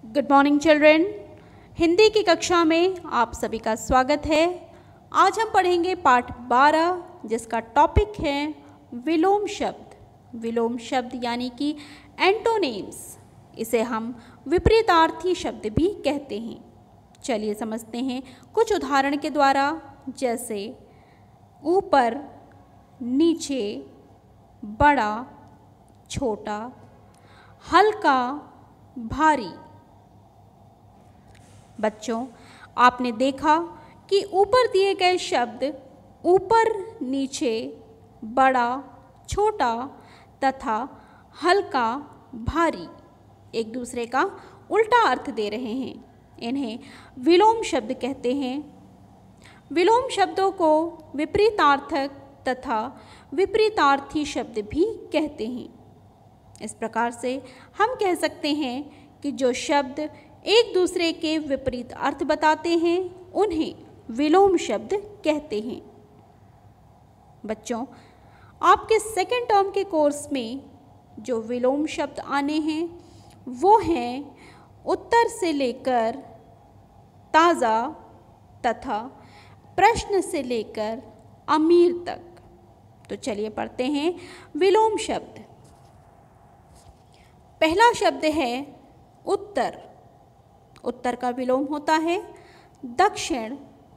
Good morning children. Hindi की कक्षा में आप सभी का स्वागत है। आज हम पढ़ेंगे पाठ 12 जिसका टॉपिक है विलोम शब्द। विलोम शब्द यानी कि एंटोनिम्स, इसे हम विपरीतार्थी शब्द भी कहते हैं। चलिए समझते हैं कुछ उदाहरण के द्वारा, जैसे ऊपर, नीचे, बड़ा, छोटा, हल्का, भारी। बच्चों, आपने देखा कि ऊपर दिए गए शब्द ऊपर, नीचे, बड़ा, छोटा तथा हल्का, भारी एक दूसरे का उल्टा अर्थ दे रहे हैं। इन्हें विलोम शब्द कहते हैं। विलोम शब्दों को विपरीतार्थक तथा विपरीतार्थी शब्द भी कहते हैं। इस प्रकार से हम कह सकते हैं कि जो शब्द एक दूसरे के विपरीत अर्थ बताते हैं उन्हें विलोम शब्द कहते हैं। बच्चों, आपके सेकेंड टर्म के कोर्स में जो विलोम शब्द आने हैं वो हैं उत्तर से लेकर ताज़ा तथा प्रश्न से लेकर अमीर तक। तो चलिए पढ़ते हैं विलोम शब्द। पहला शब्द है उत्तर। उत्तर का विलोम होता है दक्षिण।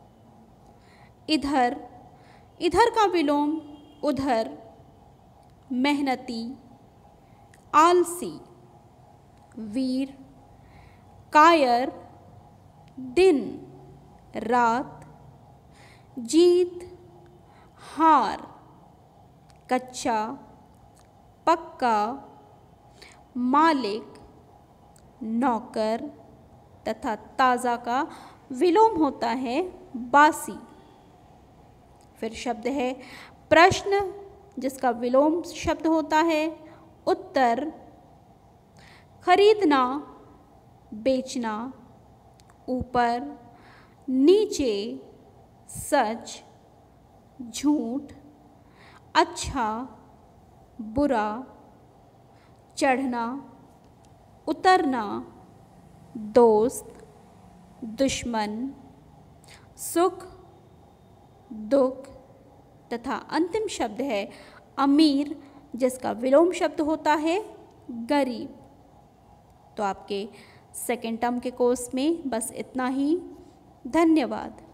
इधर, इधर का विलोम उधर। मेहनती, आलसी। वीर, कायर, दिन, रात। जीत, हार। कच्चा, पक्का, मालिक, नौकर तथा ताज़ा का विलोम होता है बासी। फिर शब्द है प्रश्न, जिसका विलोम शब्द होता है उत्तर। खरीदना, बेचना। ऊपर, नीचे, सच, झूठ, अच्छा, बुरा। चढ़ना, उतरना, दोस्त, दुश्मन, सुख, दुख तथा अंतिम शब्द है अमीर, जिसका विलोम शब्द होता है गरीब। तो आपके सेकेंड टर्म के कोर्स में बस इतना ही। धन्यवाद।